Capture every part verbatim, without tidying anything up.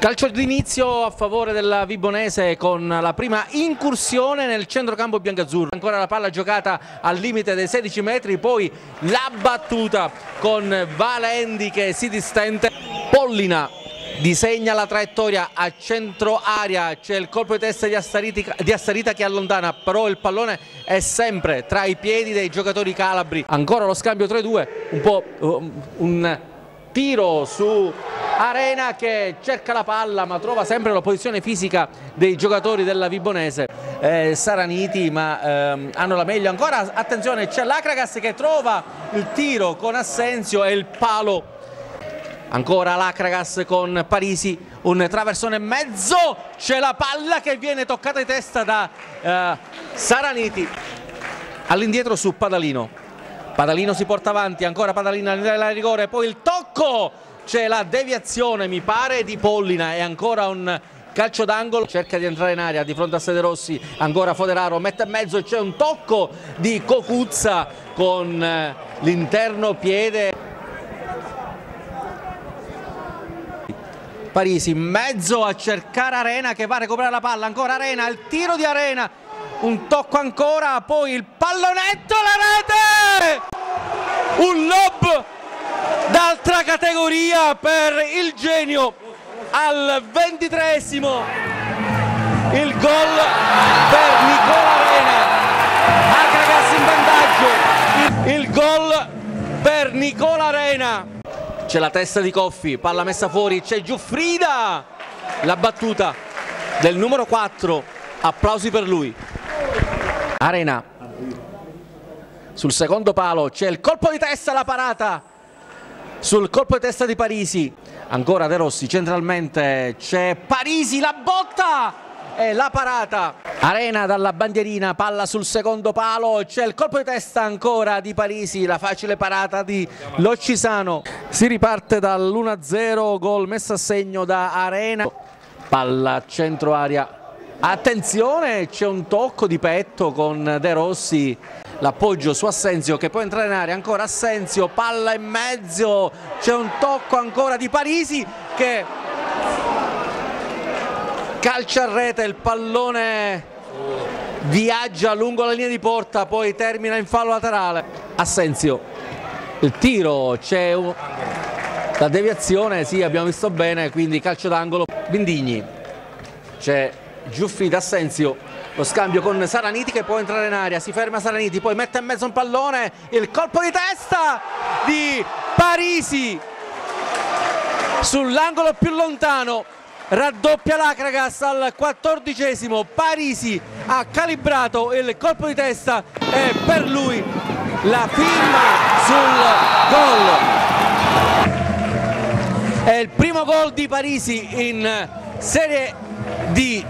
Calcio d'inizio a favore della Vibonese con la prima incursione nel centrocampo biancazzurro. Ancora la palla giocata al limite dei sedici metri, poi la battuta con Valendi che si distende. Pollina disegna la traiettoria a centro area, c'è il colpo di testa di Assarita, di Assarita che allontana, però il pallone è sempre tra i piedi dei giocatori calabri. Ancora lo scambio tre due, un po' un tiro su Arena che cerca la palla ma trova sempre la posizione fisica dei giocatori della Vibonese. eh, Saraniti ma ehm, hanno la meglio. Ancora attenzione, c'è l'Acragas che trova il tiro con Assenzio e il palo. Ancora l'Acragas con Parisi, un traversone e mezzo, c'è la palla che viene toccata di testa da eh, Saraniti. All'indietro su Padalino, Padalino si porta avanti, ancora Padalino nella rigore, poi il tocco, c'è la deviazione mi pare di Pollina e ancora un calcio d'angolo, cerca di entrare in area di fronte a Sederossi, ancora Foderaro mette in mezzo e c'è un tocco di Cocuzza con eh, l'interno piede. Parisi in mezzo a cercare Arena che va a recuperare la palla, ancora Arena, il tiro di Arena, un tocco ancora, poi il pallonetto, la rete! Un lob d'altra categoria per il genio al ventitreesimo, il gol per Nicola Arena, Acragas in vantaggio, il gol per Nicola Arena. C'è la testa di Coffi, palla messa fuori, c'è Giuffrida, la battuta del numero quattro, applausi per lui. Arena sul secondo palo, c'è il colpo di testa, la parata sul colpo di testa di Parisi, ancora De Rossi centralmente, c'è Parisi, la botta e la parata. Arena dalla bandierina, palla sul secondo palo, c'è il colpo di testa ancora di Parisi, la facile parata di Loccisano. Si riparte dall'uno a zero, gol messo a segno da Arena, palla a centro area, attenzione, c'è un tocco di petto con De Rossi, l'appoggio su Assenzio che può entrare in area, ancora Assenzio, palla in mezzo, c'è un tocco ancora di Parisi che calcia a rete, il pallone viaggia lungo la linea di porta, poi termina in fallo laterale. Assenzio, il tiro, c'è la deviazione, sì abbiamo visto bene, quindi calcio d'angolo. Bindigni, c'è Giuffi d'Assenzio, lo scambio con Saraniti che può entrare in area, si ferma Saraniti, poi mette in mezzo un pallone, il colpo di testa di Parisi sull'angolo più lontano, raddoppia l'Acragas al quattordicesimo, Parisi ha calibrato il colpo di testa e per lui la firma sul gol. È il primo gol di Parisi in Serie D.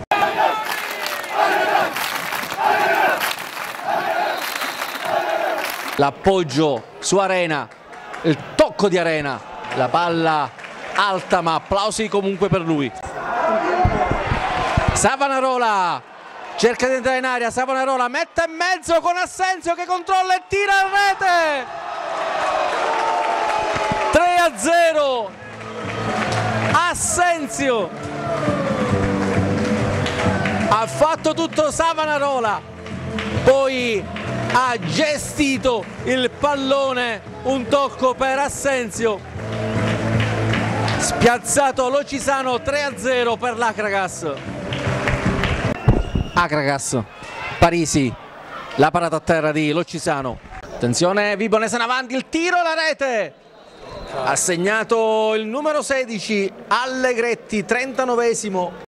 L'appoggio su Arena, il tocco di Arena, la palla alta ma applausi comunque per lui. Savonarola cerca di entrare in area, Savonarola mette in mezzo con Assenzio che controlla e tira a rete. tre a zero, Assenzio ha fatto tutto Savonarola, poi ha gestito il pallone, un tocco per Assenzio, spiazzato Loccisano, tre a zero per l'Acragas. Acragas, Parisi, la parata a terra di Loccisano, attenzione Vibonese in avanti, il tiro, la rete, ha segnato il numero sedici Allegretti, trentanovesimo.